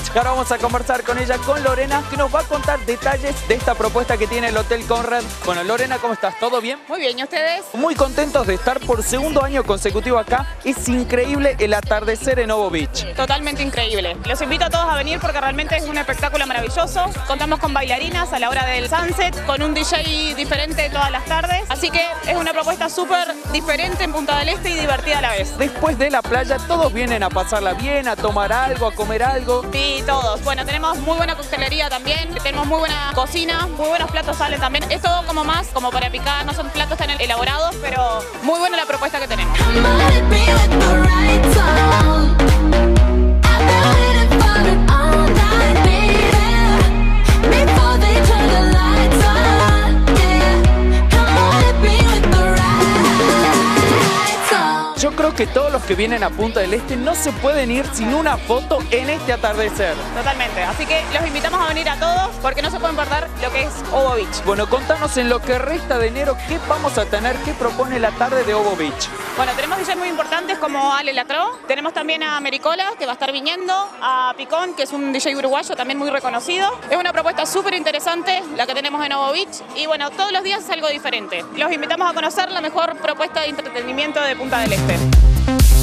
Beach. Ahora vamos a conversar con ella, con Lorena, que nos va a contar detalles de esta propuesta que tiene el Hotel Conrad. Bueno, Lorena, ¿cómo estás? ¿Todo bien? Muy bien, ¿y ustedes? Muy contentos de estar por segundo año consecutivo acá. Es increíble el atardecer en Ovo Beach. Totalmente increíble. Los invito a todos a venir porque realmente es un espectáculo maravilloso. Contamos con bailarinas a la hora del sunset, con un DJ diferente todas las tardes. Así que es una propuesta súper diferente en Punta del Este y divertida a la vez. Después de la playa, todos vienen a pasarla bien, a tomar algo, a comer algo. Sí, todos. Bueno, tenemos muy buena coctelería también, tenemos muy buena cocina, muy buenos platos salen también. Es todo como más, como para picar, no son platos tan elaborados, pero muy buena la propuesta que tenemos. Yo creo que todos los que vienen a Punta del Este no se pueden ir sin una foto en este atardecer. Totalmente, así que los invitamos a venir a todos porque no se pueden perder lo que es Ovo Beach. Bueno, contanos en lo que resta de enero qué vamos a tener, qué propone la tarde de Ovo Beach. Bueno, tenemos DJs muy importantes como Ale Lacro, tenemos también a Mericola, que va a estar viniendo, a Picón, que es un DJ uruguayo también muy reconocido. Es una propuesta súper interesante la que tenemos en Ovo Beach y bueno, todos los días es algo diferente. Los invitamos a conocer la mejor propuesta de entretenimiento de Punta del Este.